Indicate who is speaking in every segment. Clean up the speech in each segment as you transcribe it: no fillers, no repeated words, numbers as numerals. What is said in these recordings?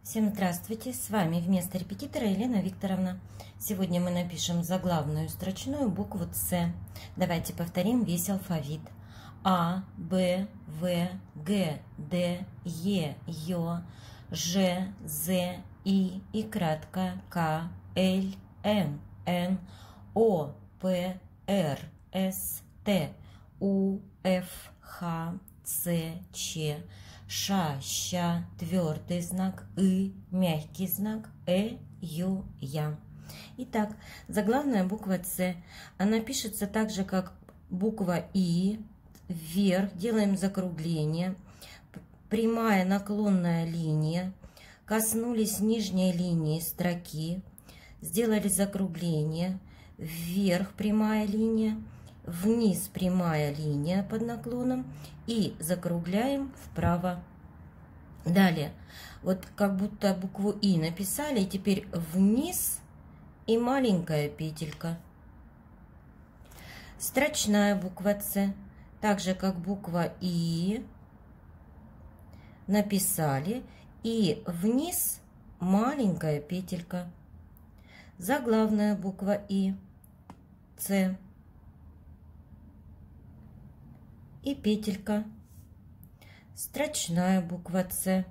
Speaker 1: Всем здравствуйте! С вами вместо репетитора Елена Викторовна. Сегодня мы напишем заглавную строчную букву С. Давайте повторим весь алфавит. А, Б, В, Г, Д, Е, Ё, Ж, З, И краткая, К, Л, М, Н, О, П, Р, С, Т, У, Ф, Х, Ц, Ч, Ш, Щ, твердый знак, мягкий знак, Ю, Я. Итак, заглавная буква С. Она пишется так же, как буква И. Вверх делаем закругление. Прямая наклонная линия. Коснулись нижней линии строки. Сделали закругление. Вверх прямая линия. Вниз прямая линия под наклоном и закругляем вправо. Далее, вот как будто букву И написали, и теперь вниз и маленькая петелька. Строчная буква С, так же как буква И, написали, и вниз маленькая петелька. Заглавная буква И, С. И петелька, строчная буква С,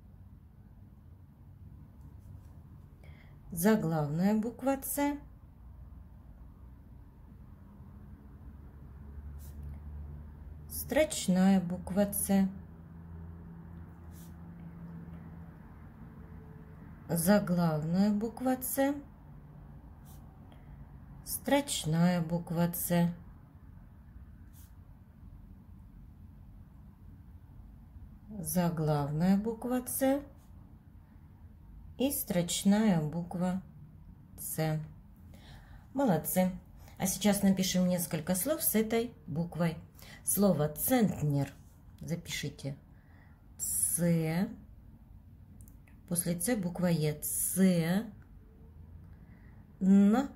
Speaker 1: заглавная буква С, строчная буква С, заглавная буква С, строчная буква С. Заглавная буква С и строчная буква С. Молодцы! А сейчас напишем несколько слов с этой буквой. Слово центнер запишите. С. После С буква Е. С. Н.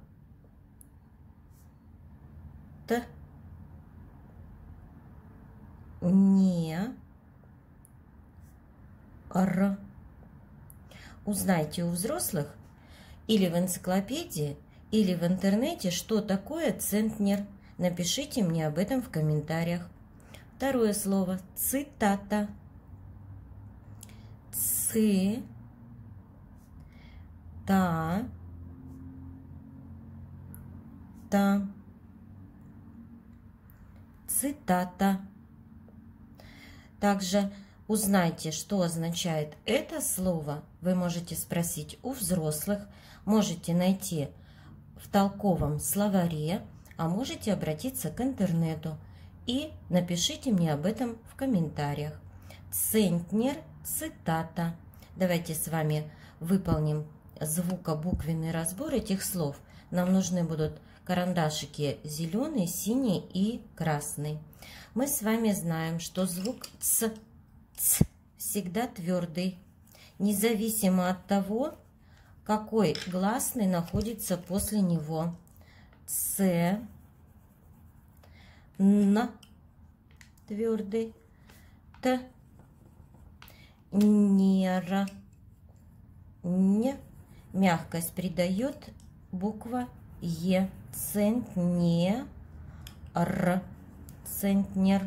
Speaker 1: Т. Не. Р. Узнайте у взрослых или в энциклопедии, или в интернете, что такое центнер. Напишите мне об этом в комментариях. Второе слово – цитата. Ц. Та. Та. Цитата. Также узнайте, что означает это слово. Вы можете спросить у взрослых, можете найти в толковом словаре, а можете обратиться к интернету и напишите мне об этом в комментариях. Центнер, цитата. Давайте с вами выполним звукобуквенный разбор этих слов. Нам нужны будут карандашики зеленый, синий и красный. Мы с вами знаем, что звук Ц всегда твердый, независимо от того, какой гласный находится после него. Ц, Н твердый, Т, нер, Н. Мягкость придает буква Е. Центнер, центнер.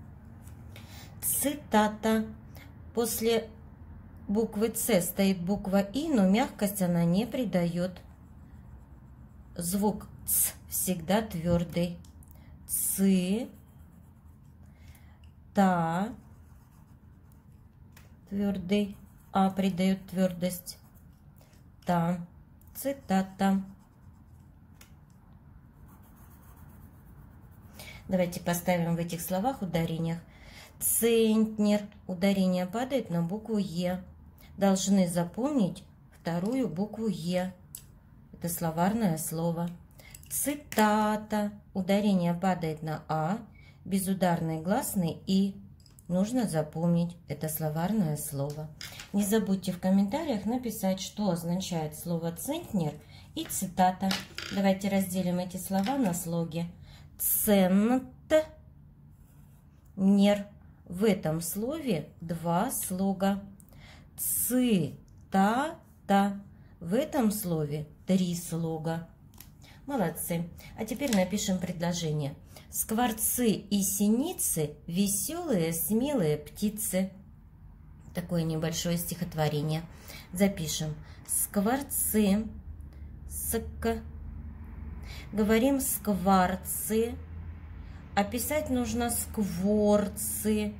Speaker 1: Цитата. После буквы С стоит буква И, но мягкость она не придает. Звук Ц всегда твердый. Ц. Та. Твердый. А придает твердость. Та. Цитата. Давайте поставим в этих словах ударениях. Центнер. Ударение падает на букву Е. Должны запомнить вторую букву Е. Это словарное слово. Цитата. Ударение падает на А. Безударный гласный И. Нужно запомнить. Это словарное слово. Не забудьте в комментариях написать, что означает слово центнер и цитата. Давайте разделим эти слова на слоги. Центнер. В этом слове два слога. Цитата. та-та. В этом слове 3 слога. Молодцы. А теперь напишем предложение. Скворцы и синицы – веселые, смелые птицы. Такое небольшое стихотворение. Запишем. Скворцы. Ск. Говорим скворцы. А писать нужно скворцы.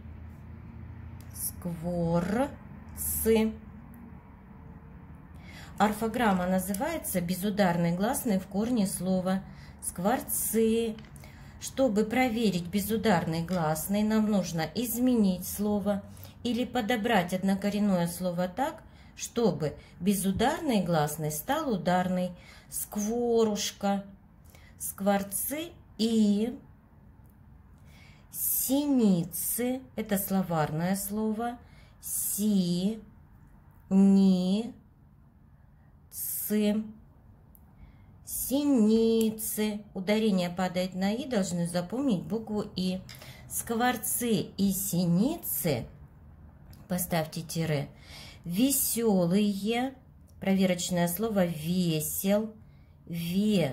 Speaker 1: Скворцы. Орфограмма называется безударный гласный в корне слова. Скворцы. Чтобы проверить безударный гласный, нам нужно изменить слово или подобрать однокоренное слово так, чтобы безударный гласный стал ударный. Скворушка. Скворцы и синицы. Это словарное слово. Си, ни, цы. Синицы. Ударение падает на «и», должны запомнить букву «и». Скворцы и синицы, поставьте тире. Веселые, проверочное слово весел, весё,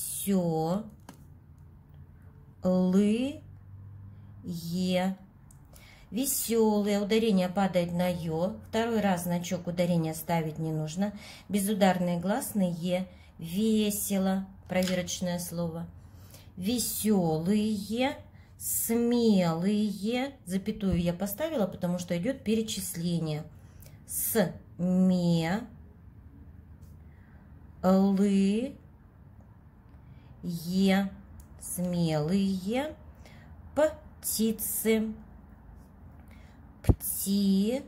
Speaker 1: лы, е. Веселые, ударение падает на ё. Второй раз значок ударения ставить не нужно. Безударный гласный е. Весело, проверочное слово. Веселые, смелые. Запятую я поставила, потому что идет перечисление. Сме, лы, е. Смелые. Птицы. Птицы.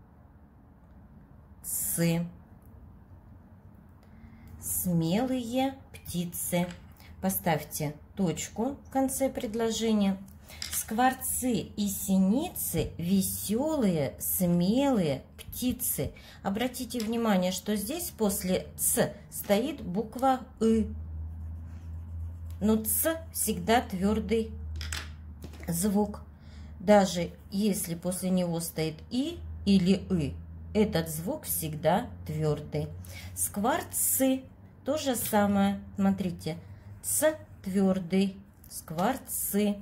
Speaker 1: Смелые птицы. Поставьте точку в конце предложения. Скворцы и синицы – веселые, смелые птицы. Обратите внимание, что здесь после «ц» стоит буква «ы». Но «ц» всегда твердый звук. Даже если после него стоит «и» или «ы», этот звук всегда твердый. Скворцы – то же самое. Смотрите, «ц» твердый. Скворцы.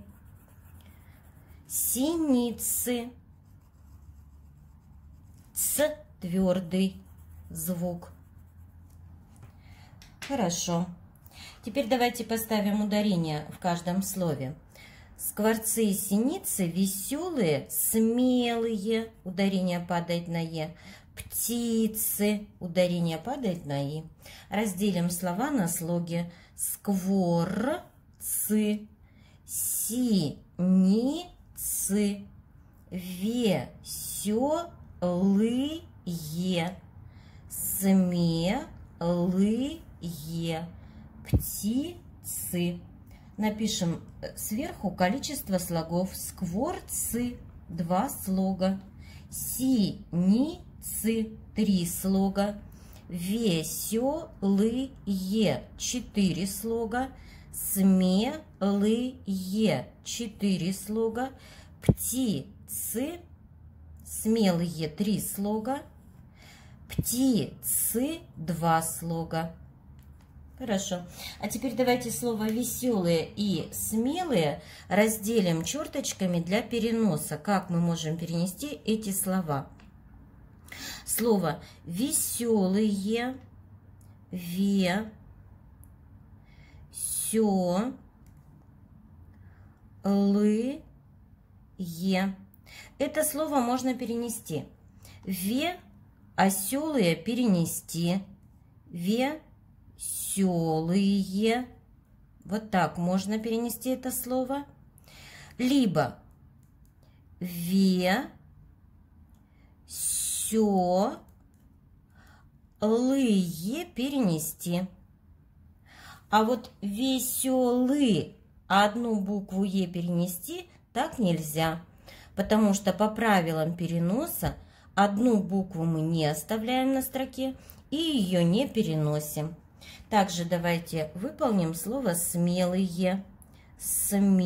Speaker 1: Синицы. «Ц» твердый звук. Хорошо. Теперь давайте поставим ударение в каждом слове. Скворцы и синицы веселые, смелые. Ударение падает на «е». Птицы. Ударение падает на «и». Разделим слова на слоги. Скворцы, синицы, веселые, смелые, птицы. Напишем сверху количество слогов. Скворцы – 2 слога. Синицы – 3 слога. Веселые – 4 слога. Смелые – 4 слога. Птицы – смелые – 3 слога. Птицы – 2 слога. Хорошо. А теперь давайте слово «веселые» и «смелые» разделим черточками для переноса. Как мы можем перенести эти слова? Слово «веселые», «ве-сё-лы-е». Это слово можно перенести. «Ве» – «оселые» перенести. «Веселые». Вот так можно перенести это слово. Либо «ве-сё-лые» перенести. А вот «веселы» одну букву «е» перенести так нельзя, потому что по правилам переноса одну букву мы не оставляем на строке и ее не переносим. Также давайте выполним слово «смелые».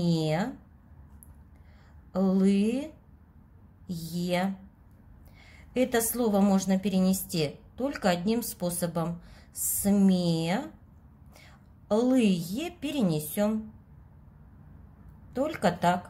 Speaker 1: Смелые. Это слово можно перенести только одним способом. Смелые перенесем. Только так.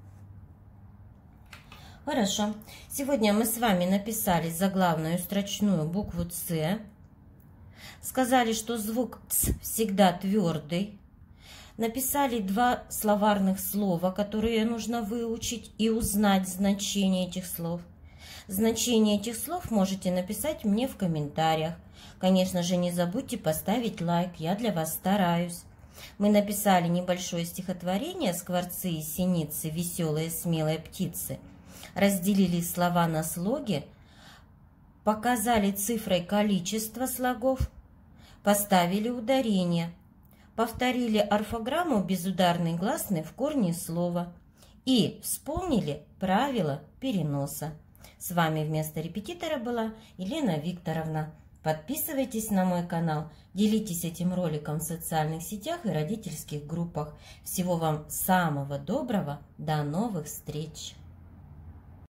Speaker 1: Хорошо. Сегодня мы с вами написали заглавную строчную букву «Ц». Сказали, что звук «ц» всегда твердый. Написали 2 словарных слова, которые нужно выучить и узнать значение этих слов. Значение этих слов можете написать мне в комментариях. Конечно же, не забудьте поставить лайк, я для вас стараюсь. Мы написали небольшое стихотворение «Скворцы и синицы, веселые смелые птицы». Разделили слова на слоги, показали цифрой количество слогов, поставили ударение, повторили орфограмму безударный гласный в корне слова и вспомнили правила переноса. С вами вместо репетитора была Елена Викторовна. Подписывайтесь на мой канал, делитесь этим роликом в социальных сетях и родительских группах. Всего вам самого доброго, до новых встреч!